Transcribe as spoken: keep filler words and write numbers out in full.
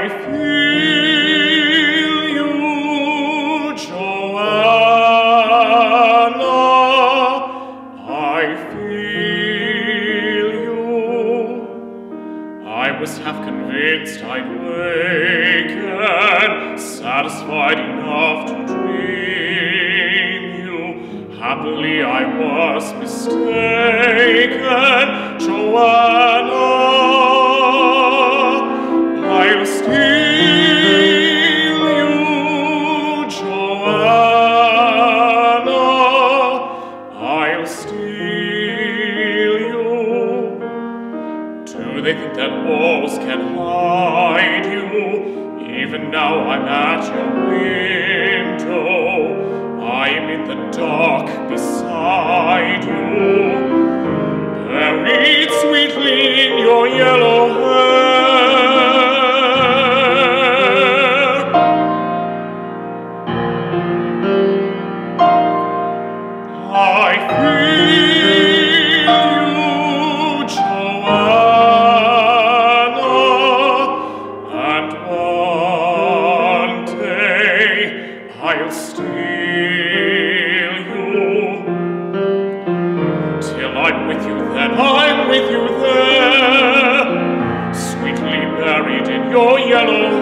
feel you, Johanna. I feel you. I was half convinced I'd waken, satisfied enough to dream you. Happily I was mistaken, Johanna. I'll steal you, Johanna. I'll steal you. Do they think that walls can hide you? Even now I'm at your window. I'm in the dark beside you, buried sweetly in your yellow hair. I feel you, Johanna, and one day I'll steal you. Till I'm with you then, I'm with you there, sweetly buried in your yellow